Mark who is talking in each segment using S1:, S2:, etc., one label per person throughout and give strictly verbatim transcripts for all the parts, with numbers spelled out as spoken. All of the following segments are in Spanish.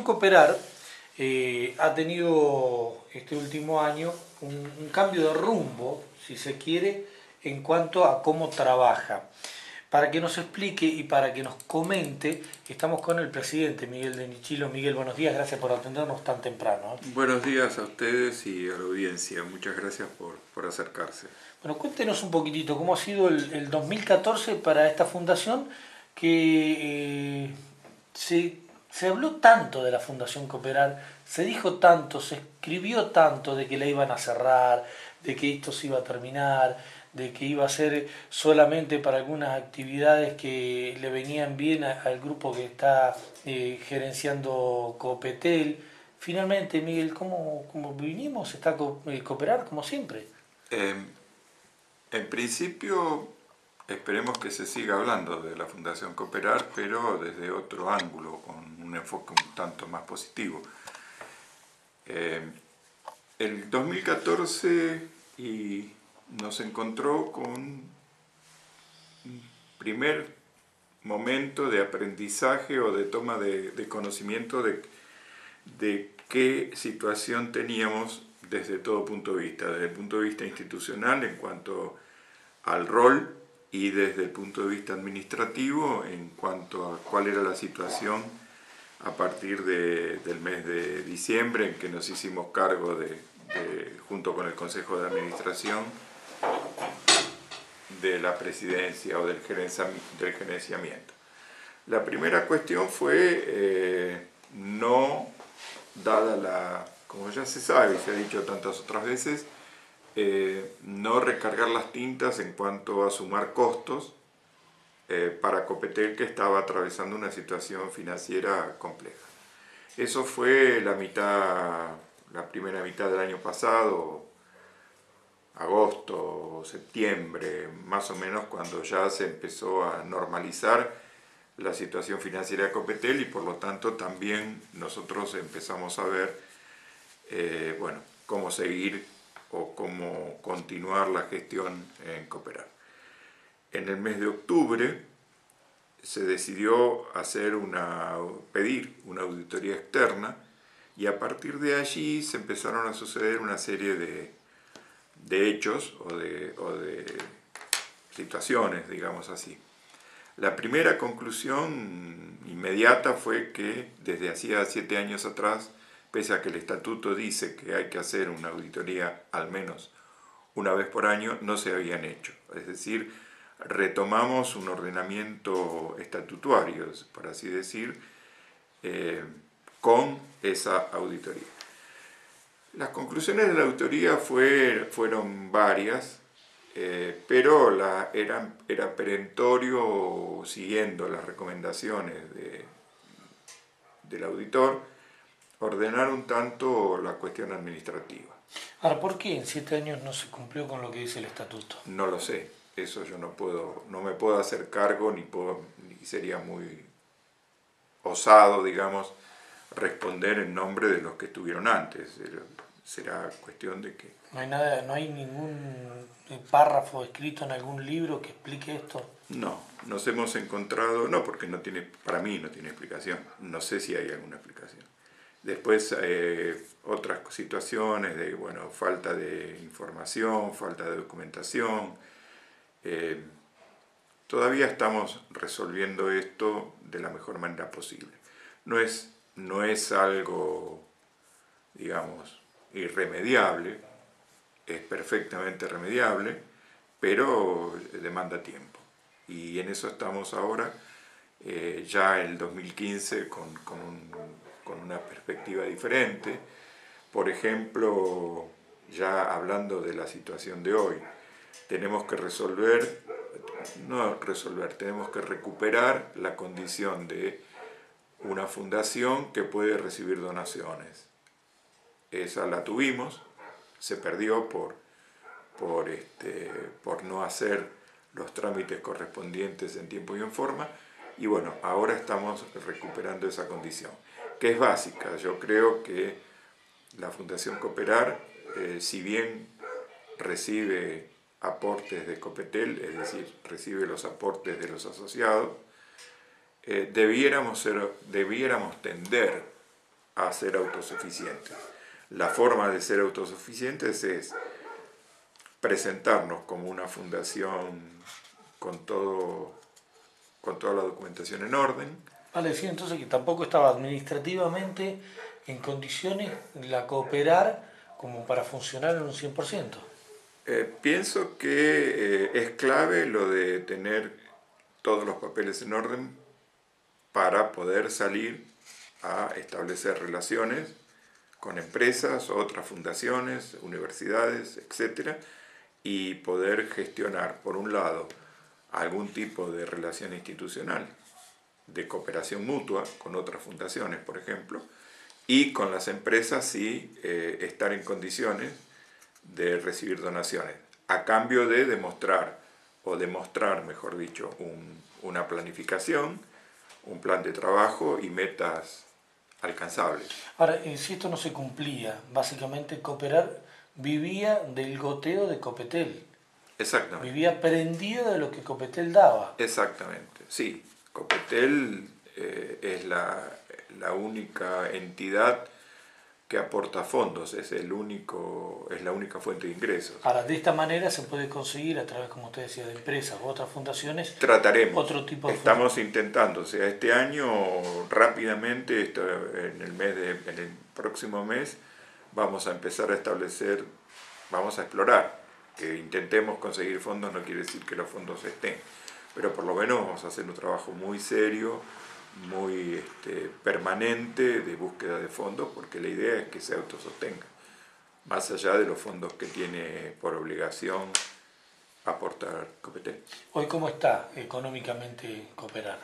S1: Cooperar eh, ha tenido este último año un, un cambio de rumbo, si se quiere, en cuanto a cómo trabaja. Para que nos explique y para que nos comente, estamos con el presidente Miguel de Nichilo. Miguel, buenos días, gracias por atendernos tan temprano, ¿eh?
S2: Buenos días a ustedes y a la audiencia, muchas gracias por, por acercarse.
S1: Bueno, cuéntenos un poquitito cómo ha sido el, el dos mil catorce para esta fundación, que eh, se, se habló tanto de la Fundación Cooperar, se dijo tanto, se escribió tanto de que la iban a cerrar, de que esto se iba a terminar, de que iba a ser solamente para algunas actividades que le venían bien a, al grupo que está eh, gerenciando Copetel. Finalmente, Miguel, ¿cómo, cómo vinimos? ¿Está co eh, Cooperar como siempre?
S2: Eh, en principio, esperemos que se siga hablando de la Fundación Cooperar, pero desde otro ángulo, con un enfoque un tanto más positivo. Eh, el dos mil catorce y nos encontró con un primer momento de aprendizaje o de toma de, de conocimiento de, de qué situación teníamos desde todo punto de vista, desde el punto de vista institucional en cuanto al rol y desde el punto de vista administrativo en cuanto a cuál era la situación a partir de, del mes de diciembre en que nos hicimos cargo de, de, junto con el Consejo de Administración, de la presidencia o del gerenciamiento. La primera cuestión fue eh, no, dada la, como ya se sabe y se ha dicho tantas otras veces, eh, no recargar las tintas en cuanto a sumar costos eh, para Copetel, que estaba atravesando una situación financiera compleja. Eso fue la mitad, la primera mitad del año pasado, agosto, septiembre, más o menos, cuando ya se empezó a normalizar la situación financiera de Copetel y por lo tanto también nosotros empezamos a ver eh, bueno, cómo seguir o cómo continuar la gestión en Cooperar. En el mes de octubre se decidió hacer una, pedir una auditoría externa y a partir de allí se empezaron a suceder una serie de, de hechos o de, o de situaciones, digamos así. La primera conclusión inmediata fue que desde hacía siete años atrás, pese a que el estatuto dice que hay que hacer una auditoría al menos una vez por año, no se habían hecho. Es decir, retomamos un ordenamiento estatutario, por así decir, eh, con esa auditoría. Las conclusiones de la auditoría fue, fueron varias, eh, pero la, era, era perentorio, siguiendo las recomendaciones de, del auditor, ordenar un tanto la cuestión administrativa.
S1: Ahora, ¿por qué en siete años no se cumplió con lo que dice el estatuto?
S2: No lo sé, eso yo no puedo, no me puedo hacer cargo, ni, puedo, ni sería muy osado, digamos, responder en nombre de los que estuvieron antes. Será cuestión de que...
S1: ¿No hay, nada, no hay ningún párrafo escrito en algún libro que explique esto?
S2: No, nos hemos encontrado, no, porque no tiene, para mí no tiene explicación, no sé si hay alguna explicación. Después eh, otras situaciones de, bueno, falta de información, falta de documentación. Eh, todavía estamos resolviendo esto de la mejor manera posible. No es, no es algo, digamos, irremediable, es perfectamente remediable, pero demanda tiempo. Y en eso estamos ahora, eh, ya el dos mil quince con, con, un, con una perspectiva diferente. Por ejemplo, ya hablando de la situación de hoy, tenemos que resolver, no resolver, tenemos que recuperar la condición de una fundación que puede recibir donaciones. Esa la tuvimos, se perdió por, por, este, por no hacer los trámites correspondientes en tiempo y en forma, y bueno, ahora estamos recuperando esa condición, que es básica. Yo creo que la Fundación Cooperar, eh, si bien recibe aportes de Copetel, es decir, recibe los aportes de los asociados, eh, debiéramos, ser, debiéramos tender a ser autosuficientes. La forma de ser autosuficientes es presentarnos como una fundación con, todo, con toda la documentación en orden.
S1: Vale, sí, entonces que tampoco estaba administrativamente en condiciones la cooperar como para funcionar en un cien por ciento.
S2: Eh, pienso que eh, es clave lo de tener todos los papeles en orden para poder salir a establecer relaciones con empresas, otras fundaciones, universidades, etcétera, y poder gestionar, por un lado, algún tipo de relación institucional, de cooperación mutua con otras fundaciones, por ejemplo, y con las empresas sí eh, estar en condiciones de recibir donaciones, a cambio de demostrar, o demostrar, mejor dicho, un, una planificación, un plan de trabajo y metas alcanzables.
S1: Ahora, eh, si esto no se cumplía, básicamente Cooperar vivía del goteo de Copetel.
S2: Exactamente.
S1: Vivía prendido de lo que Copetel daba.
S2: Exactamente, sí. Copetel eh, es la, la única entidad que aporta fondos, es, el único, es la única fuente de ingresos.
S1: Ahora, de esta manera se puede conseguir a través, como usted decía, de empresas u otras fundaciones.
S2: Trataremos.
S1: Otro tipo de
S2: Estamos fund... intentando, o sea, este año rápidamente, esto, en el mes de, en el próximo mes, vamos a empezar a establecer, vamos a explorar. Que intentemos conseguir fondos no quiere decir que los fondos estén, pero por lo menos vamos a hacer un trabajo muy serio, muy este, permanente de búsqueda de fondos, porque la idea es que se autosostenga, más allá de los fondos que tiene por obligación aportar Copetel.
S1: ¿Hoy cómo está económicamente Cooperar?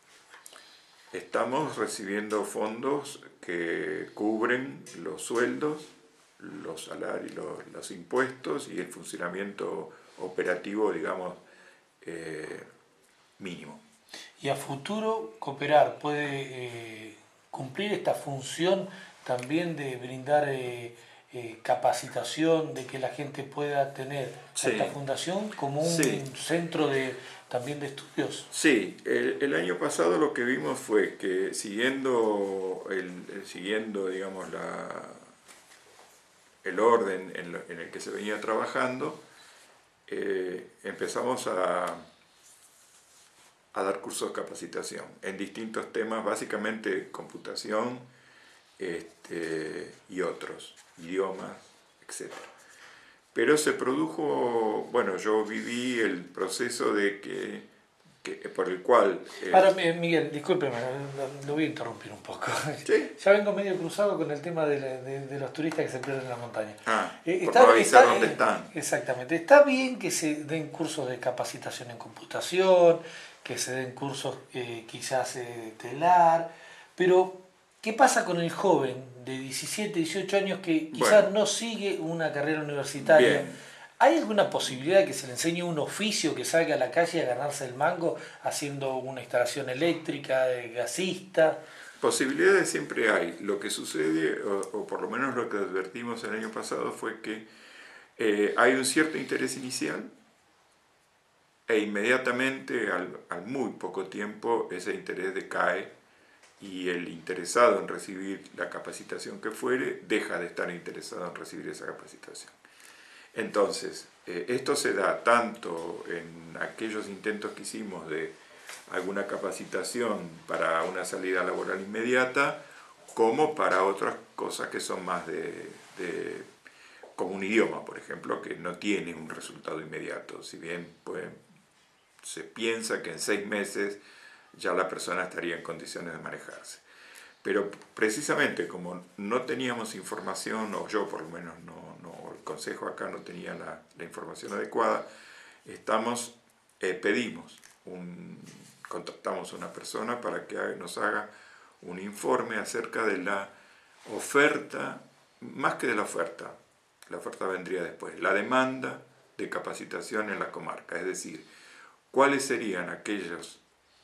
S2: Estamos recibiendo fondos que cubren los sueldos, los salarios, los, los impuestos y el funcionamiento operativo, digamos, eh, mínimo.
S1: ¿Y a futuro Cooperar puede eh, cumplir esta función también de brindar eh, eh, capacitación, de que la gente pueda tener
S2: sí.
S1: esta fundación como un sí. centro de, también de estudios?
S2: Sí, el, el año pasado lo que vimos fue que siguiendo, el, siguiendo digamos, la, el orden en, lo, en el que se venía trabajando, eh, empezamos a... a dar cursos de capacitación en distintos temas, básicamente computación este, y otros, idiomas, etcétera. Pero se produjo, bueno, yo viví el proceso de que, que por el cual...
S1: Eh, Ahora, Miguel, discúlpeme, lo voy a interrumpir un poco.
S2: ¿Sí?
S1: Ya vengo medio cruzado con el tema de, la, de, de los turistas que se pierden en la montaña.
S2: Ah, eh, por está, no avisar está, dónde
S1: eh,
S2: están.
S1: Exactamente. Está bien que se den cursos de capacitación en computación, que se den cursos eh, quizás eh, telar, pero ¿qué pasa con el joven de diecisiete, dieciocho años que quizás bueno, no sigue una carrera universitaria? Bien. ¿Hay alguna posibilidad de que se le enseñe un oficio, que salga a la calle a ganarse el mango haciendo una instalación eléctrica, de gasista?
S2: Posibilidades siempre hay. Lo que sucede, o, o por lo menos lo que advertimos el año pasado, fue que eh, hay un cierto interés inicial, e inmediatamente, al, al muy poco tiempo, ese interés decae y el interesado en recibir la capacitación que fuere deja de estar interesado en recibir esa capacitación. Entonces, eh, esto se da tanto en aquellos intentos que hicimos de alguna capacitación para una salida laboral inmediata, como para otras cosas que son más de, de como un idioma, por ejemplo, que no tiene un resultado inmediato, si bien pueden se piensa que en seis meses ya la persona estaría en condiciones de manejarse. Pero precisamente como no teníamos información, o yo por lo menos no, no el consejo acá no tenía la, la información adecuada, estamos, eh, pedimos, un, contactamos a una persona para que nos haga un informe acerca de la oferta, más que de la oferta, la oferta vendría después, la demanda de capacitación en la comarca, es decir, cuáles serían aquellos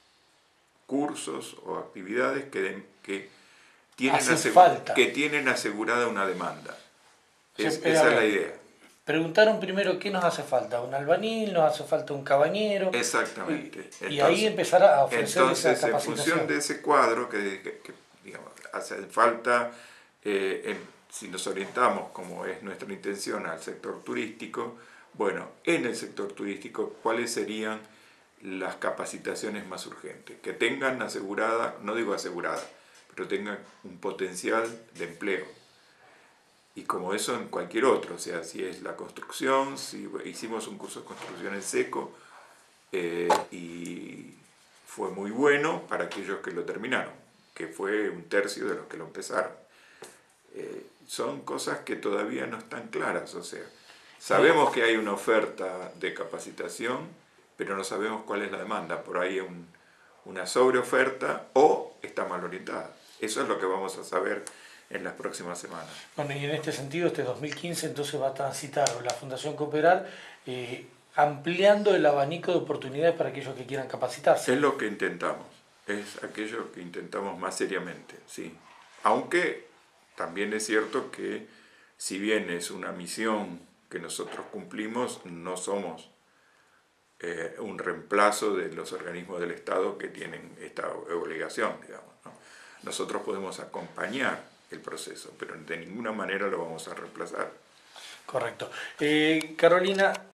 S2: cursos o actividades que, que, tienen, asegura, que tienen asegurada una demanda. Es, sí, esa es la idea.
S1: Preguntaron primero qué nos hace falta, un albañil, nos hace falta un cabañero.
S2: Exactamente.
S1: Y, entonces, y ahí empezar a ofrecer
S2: entonces,
S1: esa capacitación.
S2: En función de ese cuadro que, que, digamos, hace falta, eh, en, si nos orientamos, como es nuestra intención, al sector turístico, bueno, en el sector turístico, ¿cuáles serían las capacitaciones más urgentes? Que tengan asegurada, no digo asegurada, pero tengan un potencial de empleo. Y como eso en cualquier otro, o sea, si es la construcción, si hicimos un curso de construcción en seco, eh, y fue muy bueno para aquellos que lo terminaron, que fue un tercio de los que lo empezaron. Eh, son cosas que todavía no están claras, o sea, sabemos que hay una oferta de capacitación, pero no sabemos cuál es la demanda. Por ahí hay un, una sobreoferta o está mal orientada. Eso es lo que vamos a saber en las próximas semanas.
S1: Bueno, y en este sentido, este dos mil quince entonces va a transitar la Fundación Cooperar eh, ampliando el abanico de oportunidades para aquellos que quieran capacitarse.
S2: Es lo que intentamos, es aquello que intentamos más seriamente, sí. Aunque también es cierto que si bien es una misión que nosotros cumplimos, no somos eh, un reemplazo de los organismos del Estado que tienen esta obligación, digamos, ¿no? Nosotros podemos acompañar el proceso, pero de ninguna manera lo vamos a reemplazar.
S1: Correcto. Eh, Carolina,